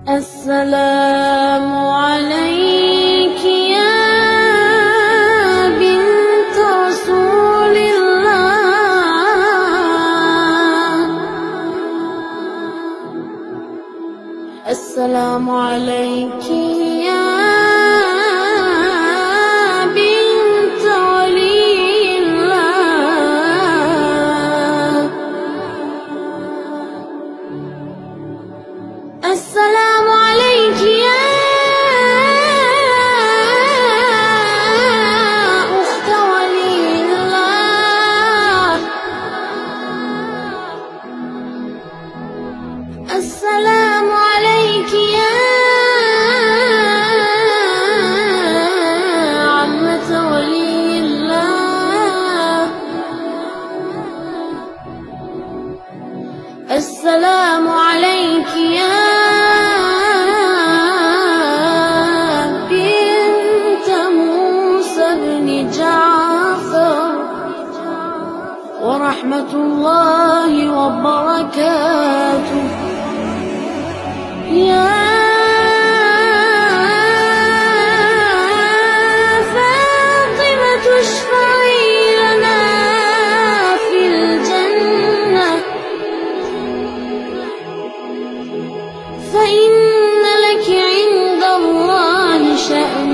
السلام عليك يا بنت رسول الله. السلام عليك يا بنت ولي الله. السلام عليك يا أخت ولي الله. السلام عليك يا عمة ولي الله. السلام عليك يا ورحمة الله وبركاته. يا فاطمة اشفعي لنا في الجنة، فإن لك عند الله شأن